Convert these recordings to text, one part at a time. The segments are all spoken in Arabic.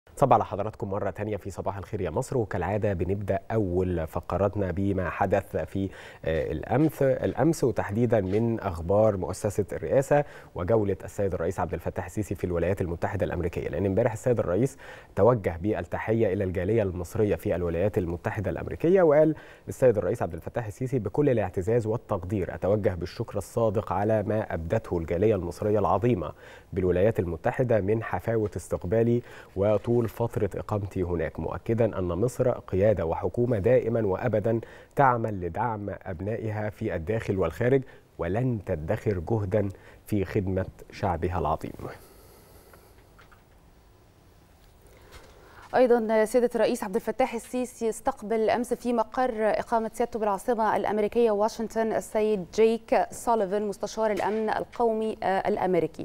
صباح على حضراتكم مرة تانية في صباح الخير يا مصر، وكالعادة بنبدأ أول فقراتنا بما حدث في الأمس وتحديدا من أخبار مؤسسة الرئاسة وجولة السيد الرئيس عبد الفتاح السيسي في الولايات المتحدة الأمريكية. لأن امبارح السيد الرئيس توجه بالتحية إلى الجالية المصرية في الولايات المتحدة الأمريكية، وقال السيد الرئيس عبد الفتاح السيسي: بكل الاعتزاز والتقدير أتوجه بالشكر الصادق على ما أبدته الجالية المصرية العظيمة بالولايات المتحدة من حفاوة استقبالي وطول فترة إقامتي هناك، مؤكدا أن مصر قيادة وحكومة دائما وأبدا تعمل لدعم أبنائها في الداخل والخارج، ولن تدخر جهدا في خدمة شعبها العظيم. أيضا سيادة الرئيس عبد الفتاح السيسي استقبل أمس في مقر إقامة سيادته بالعاصمة الأمريكية واشنطن السيد جيك سوليفان مستشار الأمن القومي الأمريكي.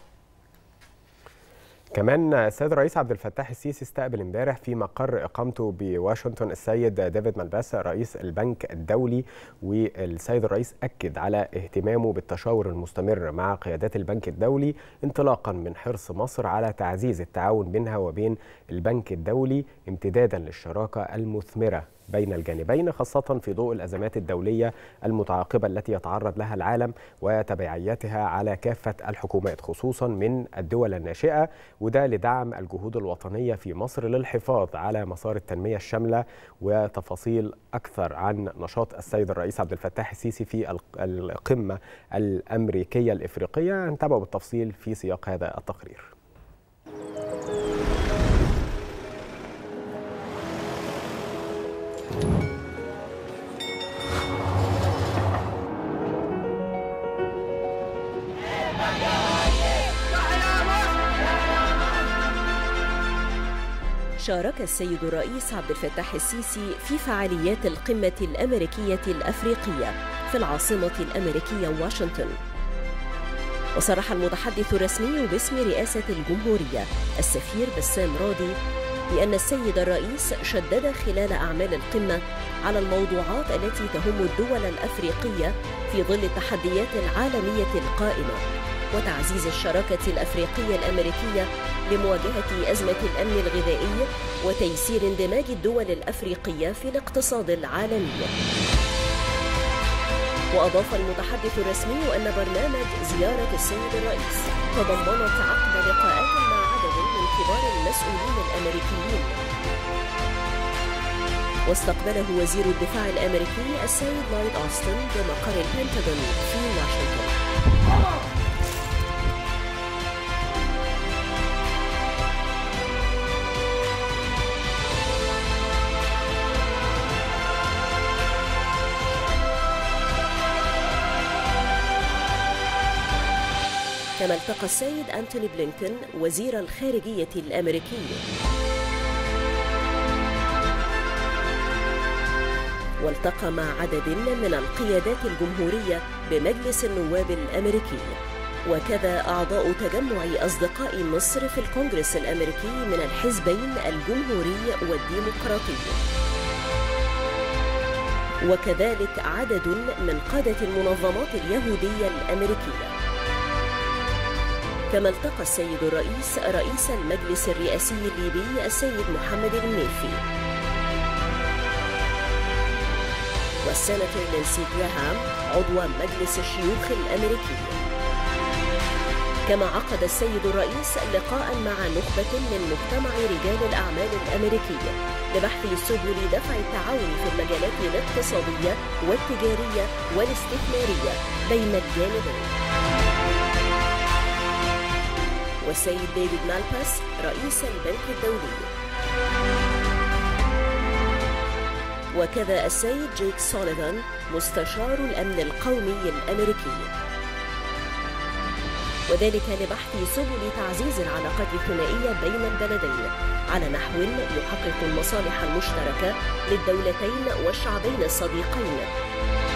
كمان السيد الرئيس عبد الفتاح السيسي استقبل امبارح في مقر اقامته بواشنطن السيد ديفيد مالباس رئيس البنك الدولي، والسيد الرئيس اكد على اهتمامه بالتشاور المستمر مع قيادات البنك الدولي انطلاقا من حرص مصر على تعزيز التعاون بينها وبين البنك الدولي امتدادا للشراكه المثمره بين الجانبين، خاصة في ضوء الأزمات الدولية المتعاقبة التي يتعرض لها العالم وتبعياتها على كافة الحكومات خصوصا من الدول الناشئة، وده لدعم الجهود الوطنية في مصر للحفاظ على مسار التنمية الشاملة. وتفاصيل أكثر عن نشاط السيد الرئيس عبد الفتاح السيسي في القمة الأمريكية الإفريقية هنتابعه بالتفصيل في سياق هذا التقرير. شارك السيد الرئيس عبد الفتاح السيسي في فعاليات القمة الأمريكية الأفريقية في العاصمة الأمريكية واشنطن. وصرح المتحدث الرسمي باسم رئاسة الجمهورية السفير بسام راضي بأن السيد الرئيس شدد خلال أعمال القمة على الموضوعات التي تهم الدول الأفريقية في ظل التحديات العالمية القائمة، وتعزيز الشراكة الأفريقية الأمريكية لمواجهة أزمة الأمن الغذائي وتيسير اندماج الدول الأفريقية في الاقتصاد العالمي. وأضاف المتحدث الرسمي أن برنامج زيارة السيد الرئيس تضمنت عقد لقاءات مع عدد من كبار المسؤولين الأمريكيين. واستقبله وزير الدفاع الأمريكي السيد لويد أوستن بمقر البنتاغون في واشنطن. كما التقى السيد أنتوني بلينكن وزير الخارجية الأمريكي، والتقى مع عدد من القيادات الجمهورية بمجلس النواب الأمريكي، وكذا أعضاء تجمع أصدقاء مصر في الكونغرس الأمريكي من الحزبين الجمهوري والديمقراطي، وكذلك عدد من قادة المنظمات اليهودية الأمريكية. كما التقى السيد الرئيس رئيس المجلس الرئاسي الليبي السيد محمد المنيفي والسيناتور لينسي جراهام عضو مجلس الشيوخ الأمريكي. كما عقد السيد الرئيس لقاء مع نخبة من مجتمع رجال الأعمال الأمريكي لبحث سبل دفع التعاون في المجالات الاقتصادية والتجارية والاستثمارية بين الجانبين. والسيد ديفيد مالباس رئيس البنك الدولي، وكذا السيد جيك سوليفان مستشار الأمن القومي الأمريكي، وذلك لبحث سبل تعزيز العلاقات الثنائية بين البلدين على نحو يحقق المصالح المشتركة للدولتين والشعبين الصديقين،